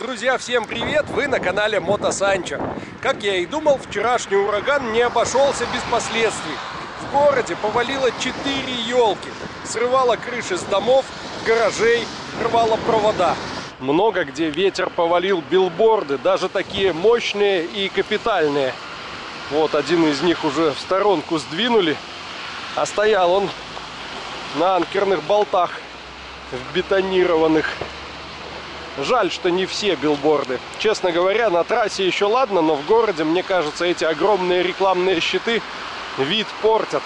Друзья, всем привет! Вы на канале Мото Санчо. Как я и думал, вчерашний ураган не обошелся без последствий. В городе повалило 4 елки, срывало крыши с домов, гаражей, рвало провода. Много где ветер повалил билборды, даже такие мощные и капитальные. Вот один из них уже в сторонку сдвинули, а стоял он на анкерных болтах вбетонированных. Жаль, что не все билборды. Честно говоря, на трассе еще ладно, но в городе, мне кажется, эти огромные рекламные щиты вид портят.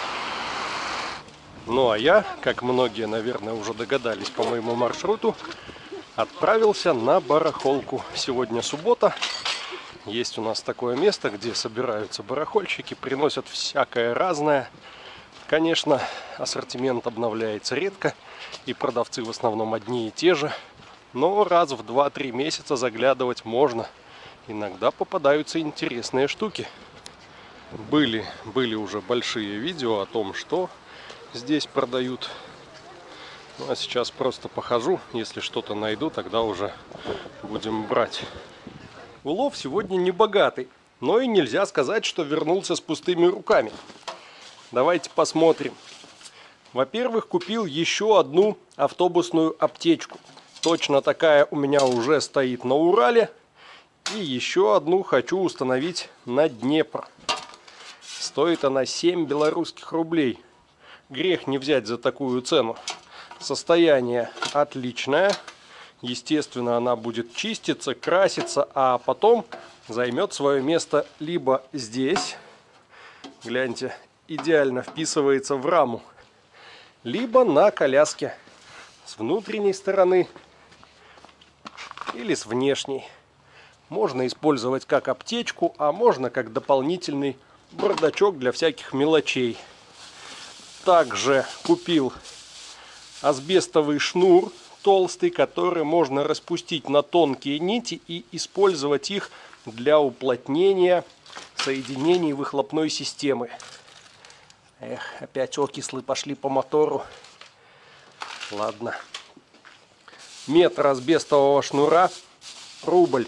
Ну а я, как многие, наверное, уже догадались по моему маршруту, отправился на барахолку. Сегодня суббота. Есть у нас такое место, где собираются барахольщики, приносят всякое разное. Конечно, ассортимент обновляется редко, и продавцы в основном одни и те же. Но раз в 2-3 месяца заглядывать можно. Иногда попадаются интересные штуки. Были уже большие видео о том, что здесь продают. Ну а сейчас просто похожу. Если что-то найду, тогда уже будем брать. Улов сегодня не богатый, но и нельзя сказать, что вернулся с пустыми руками. Давайте посмотрим. Во-первых, купил еще одну автобусную аптечку. Точно такая у меня уже стоит на Урале. И еще одну хочу установить на Днепр. Стоит она 7 белорусских рублей. Грех не взять за такую цену. Состояние отличное. Естественно, она будет чиститься, краситься, а потом займет свое место либо здесь. Гляньте, идеально вписывается в раму. Либо на коляске с внутренней стороны или с внешней. Можно использовать как аптечку, а можно как дополнительный бардачок для всяких мелочей. Также купил асбестовый шнур толстый, который можно распустить на тонкие нити и использовать их для уплотнения соединений выхлопной системы. Эх, опять окислы пошли по мотору. Ладно. Метр асбестового шнура — рубль.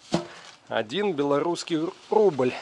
1 белорусский рубль.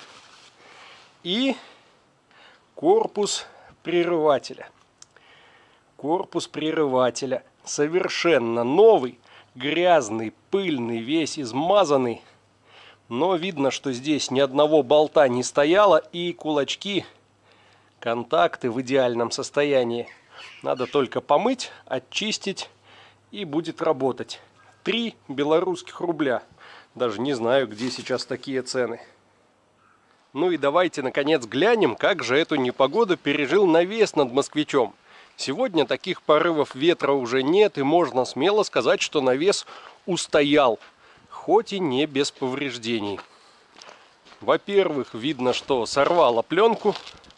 И корпус прерывателя. Корпус прерывателя совершенно новый, грязный, пыльный, весь измазанный. Но видно, что здесь ни одного болта не стояло, и кулачки, контакты в идеальном состоянии. Надо только помыть, очистить, и будет работать. 3 белорусских рубля. Даже не знаю, где сейчас такие цены. Ну и давайте, наконец, глянем, как же эту непогоду пережил навес над Москвичом. Сегодня таких порывов ветра уже нет, и можно смело сказать, что навес устоял, хоть и не без повреждений. Во-первых, видно, что сорвало пленку.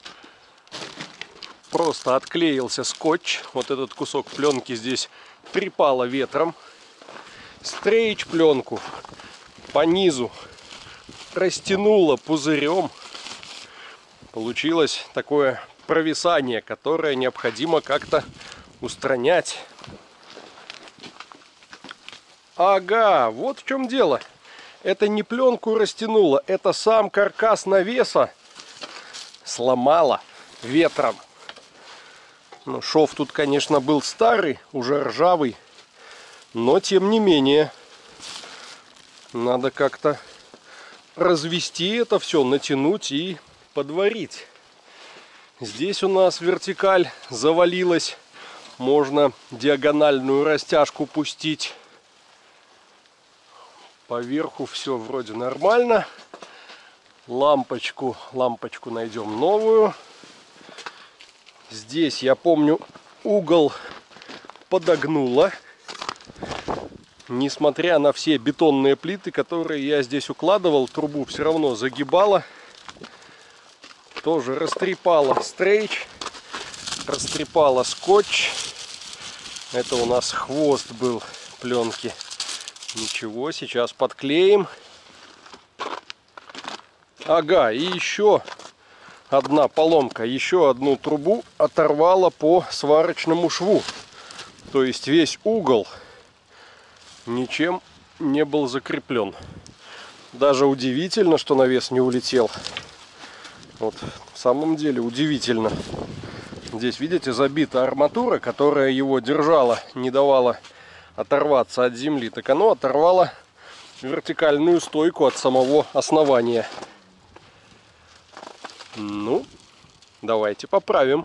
Просто отклеился скотч. Вот этот кусок пленки здесь трепало ветром. Стрейч пленку по низу растянуло пузырем. Получилось такое провисание, которое необходимо как-то устранять. Ага, вот в чем дело. Это не пленку растянуло, это сам каркас навеса сломало ветром. Ну, шов тут, конечно, был старый, уже ржавый, но тем не менее надо как-то развести это все, натянуть и подварить. Здесь у нас вертикаль завалилась, можно диагональную растяжку пустить. Поверху все вроде нормально. Лампочку найдем новую. Здесь, я помню, угол подогнуло. Несмотря на все бетонные плиты, которые я здесь укладывал, трубу все равно загибало. Тоже растрепало стрейч, растрепало скотч. Это у нас хвост был пленки. Ничего, сейчас подклеим. Ага, и еще одна поломка. Еще одну трубу оторвала по сварочному шву. То есть весь угол ничем не был закреплен. Даже удивительно, что навес не улетел. Вот, в самом деле удивительно. Здесь, видите, забита арматура, которая его держала, не давала оторваться от земли. Так оно оторвало вертикальную стойку от самого основания. Ну, давайте поправим.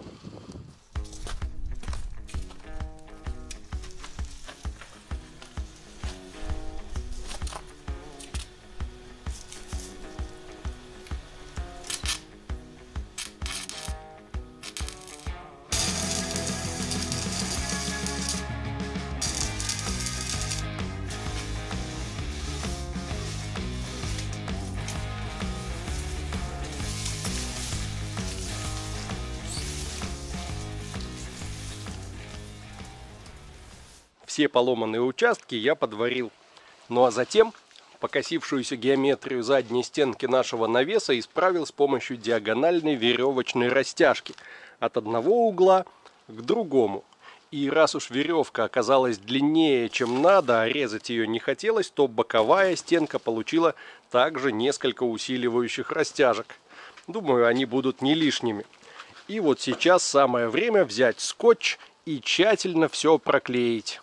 Все поломанные участки я подварил. Ну а затем покосившуюся геометрию задней стенки нашего навеса исправил с помощью диагональной веревочной растяжки от одного угла к другому. И раз уж веревка оказалась длиннее, чем надо, а резать ее не хотелось, то боковая стенка получила также несколько усиливающих растяжек. Думаю, они будут не лишними. И вот сейчас самое время взять скотч и тщательно все проклеить.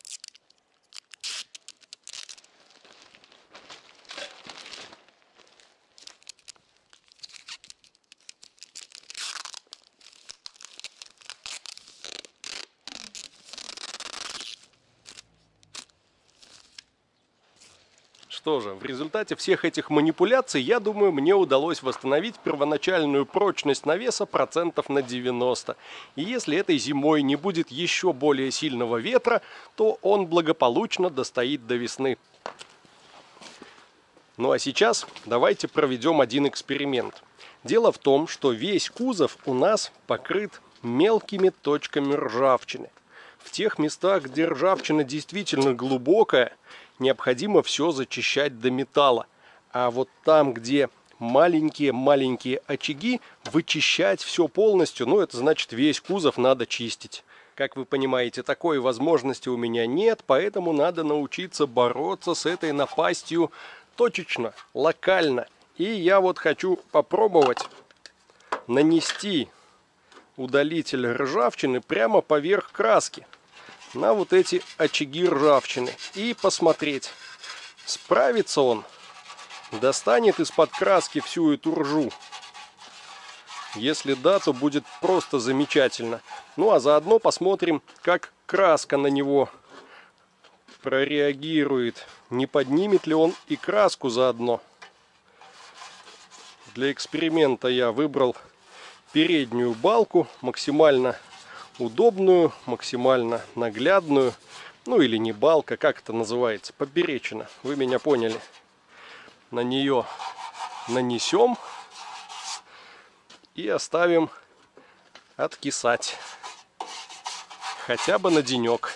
Что же, в результате всех этих манипуляций, я думаю, мне удалось восстановить первоначальную прочность навеса процентов на 90. И если этой зимой не будет еще более сильного ветра, то он благополучно достоит до весны. Ну а сейчас давайте проведем один эксперимент. Дело в том, что весь кузов у нас покрыт мелкими точками ржавчины. В тех местах, где ржавчина действительно глубокая, необходимо все зачищать до металла. А вот там, где маленькие очаги, вычищать все полностью, ну это значит весь кузов надо чистить. Как вы понимаете, такой возможности у меня нет, поэтому надо научиться бороться с этой напастью точечно, локально. И я вот хочу попробовать нанести удалитель ржавчины прямо поверх краски на вот эти очаги ржавчины и посмотреть, справится он, достанет из-под краски всю эту ржу. Если да, то будет просто замечательно. Ну а заодно посмотрим, как краска на него прореагирует, не поднимет ли он и краску заодно. Для эксперимента я выбрал переднюю балку, максимально удобную, максимально наглядную, ну или не балка, как это называется, поперечина, вы меня поняли. На нее нанесем и оставим откисать, хотя бы на денек.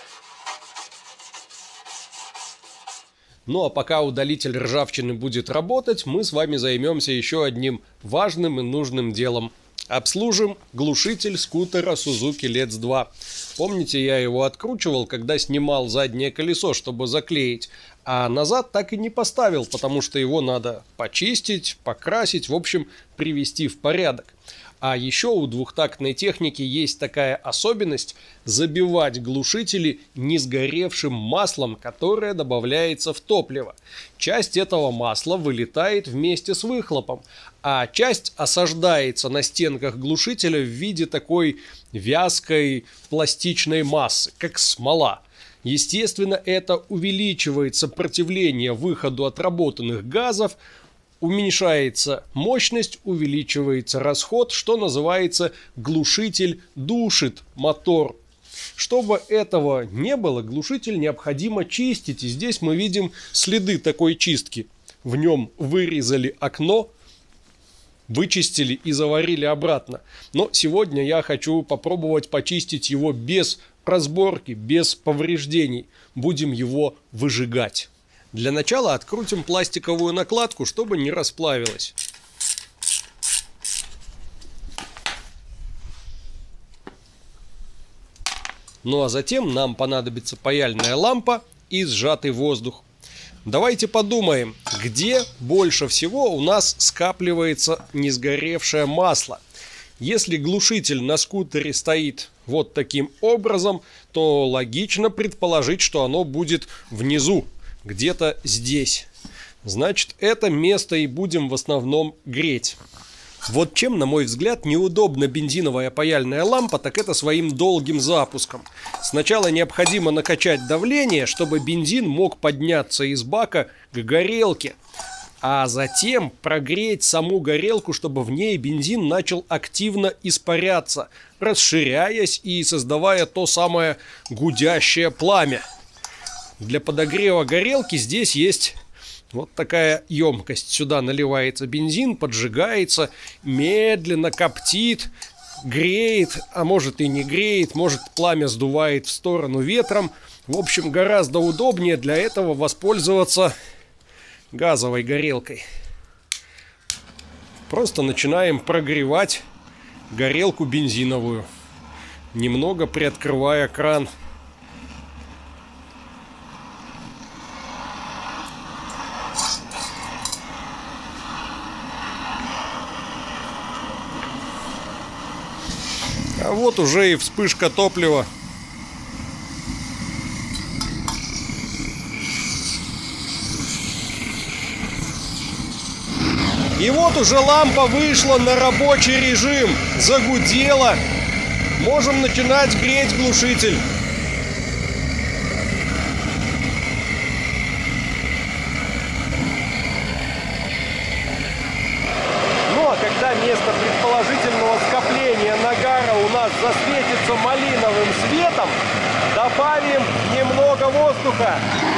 Ну а пока удалитель ржавчины будет работать, мы с вами займемся еще одним важным и нужным делом. Обслужим глушитель скутера Suzuki Let's 2. Помните, я его откручивал, когда снимал заднее колесо, чтобы заклеить. А назад так и не поставил, потому что его надо почистить, покрасить, в общем, привести в порядок. А еще у двухтактной техники есть такая особенность – забивать глушители несгоревшим маслом, которое добавляется в топливо. Часть этого масла вылетает вместе с выхлопом, а часть осаждается на стенках глушителя в виде такой вязкой пластичной массы, как смола. Естественно, это увеличивает сопротивление выходу отработанных газов, уменьшается мощность, увеличивается расход, что называется глушитель душит мотор. Чтобы этого не было, глушитель необходимо чистить. И здесь мы видим следы такой чистки. В нем вырезали окно, вычистили и заварили обратно. Но сегодня я хочу попробовать почистить его без разборки, без повреждений. Будем его выжигать. Для начала открутим пластиковую накладку, чтобы не расплавилась. Ну а затем нам понадобится паяльная лампа и сжатый воздух. Давайте подумаем, где больше всего у нас скапливается несгоревшее масло. Если глушитель на скутере стоит вот таким образом, то логично предположить, что оно будет внизу, где-то здесь. Значит, это место и будем в основном греть. Вот чем, на мой взгляд, неудобна бензиновая паяльная лампа, так это своим долгим запуском. Сначала необходимо накачать давление, чтобы бензин мог подняться из бака к горелке, а затем прогреть саму горелку, чтобы в ней бензин начал активно испаряться, расширяясь и создавая то самое гудящее пламя. Для подогрева горелки здесь есть вот такая емкость. Сюда наливается бензин, поджигается, медленно коптит, греет, а может и не греет, может пламя сдувает в сторону ветром. В общем, гораздо удобнее для этого воспользоваться газовой горелкой. Просто начинаем прогревать горелку бензиновую, немного приоткрывая кран. А вот уже и вспышка топлива. И вот уже лампа вышла на рабочий режим, загудела. Можем начинать греть глушитель. Ну а когда место предположительного скопления нагара у нас засветится малиновым светом, добавим немного воздуха.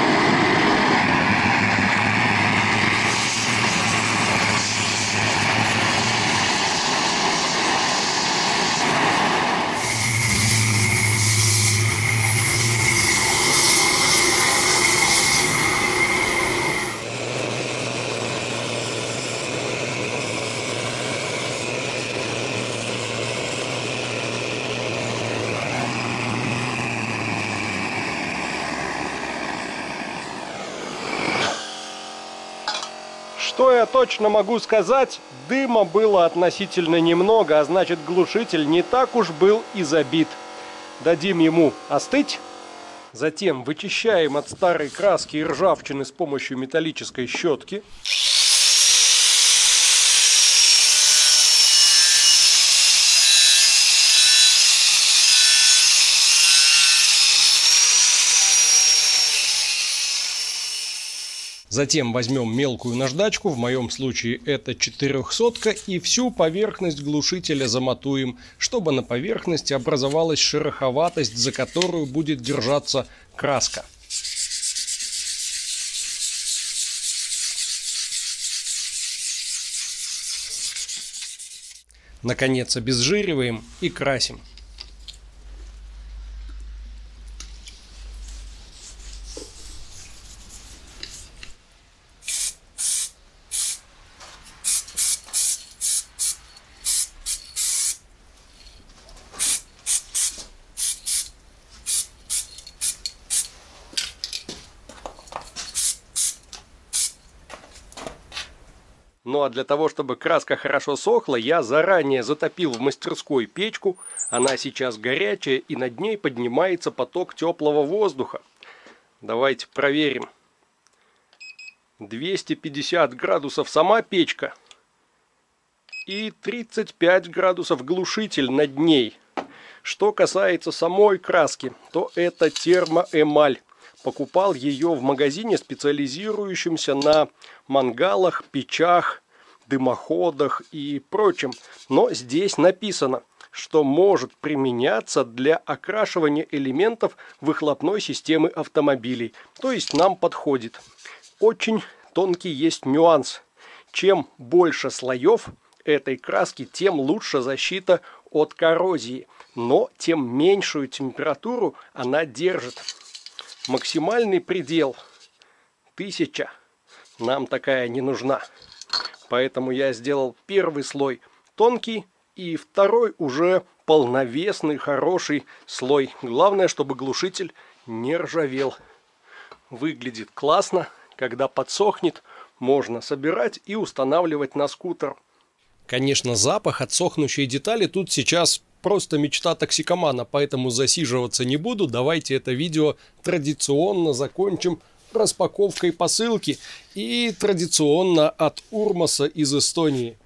Что я точно могу сказать, дыма было относительно немного, а значит глушитель не так уж был и забит. Дадим ему остыть. Затем вычищаем от старой краски и ржавчины с помощью металлической щетки. Затем возьмем мелкую наждачку, в моем случае это 400-ка, и всю поверхность глушителя замотуем, чтобы на поверхности образовалась шероховатость, за которую будет держаться краска. Наконец обезжириваем и красим. Ну а для того, чтобы краска хорошо сохла, я заранее затопил в мастерской печку. Она сейчас горячая, и над ней поднимается поток теплого воздуха. Давайте проверим. 250 градусов сама печка и 35 градусов глушитель над ней. Что касается самой краски, то это термоэмаль. Покупал ее в магазине, специализирующемся на мангалах, печах, дымоходах и прочем. Но здесь написано, что может применяться для окрашивания элементов выхлопной системы автомобилей. То есть нам подходит. Очень тонкий есть нюанс. Чем больше слоев этой краски, тем лучше защита от коррозии. Но тем меньшую температуру она держит. Максимальный предел 1000. Нам такая не нужна. Поэтому я сделал первый слой тонкий и второй уже полновесный, хороший слой. Главное, чтобы глушитель не ржавел. Выглядит классно. Когда подсохнет, можно собирать и устанавливать на скутер. Конечно, запах от сохнущей детали тут сейчас просто мечта токсикомана, поэтому засиживаться не буду. Давайте это видео традиционно закончим распаковкой посылки. И традиционно от Урмаса из Эстонии.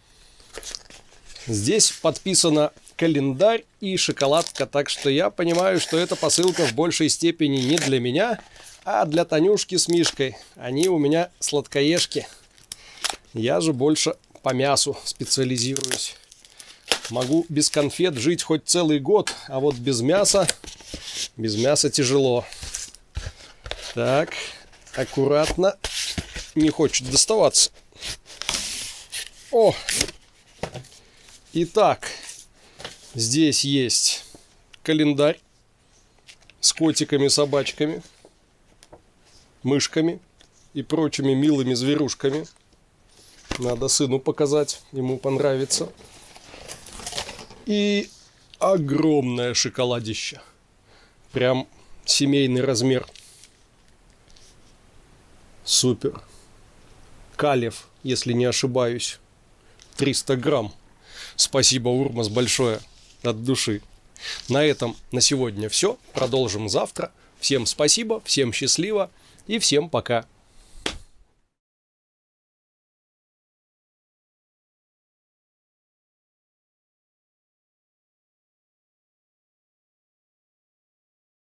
Здесь подписано календарь и шоколадка, так что я понимаю, что эта посылка в большей степени не для меня, а для Танюшки с Мишкой. Они у меня сладкоежки. Я же больше по мясу специализируюсь. Могу без конфет жить хоть целый год, а вот без мяса тяжело. Так, аккуратно. Не хочет доставаться. О! Итак, здесь есть календарь с котиками, собачками, мышками и прочими милыми зверушками. Надо сыну показать, ему понравится. И огромное шоколадище. Прям семейный размер. Супер. Калев, если не ошибаюсь. 300 грамм. Спасибо, Урмас, большое. От души. На этом на сегодня все. Продолжим завтра. Всем спасибо, всем счастливо и всем пока.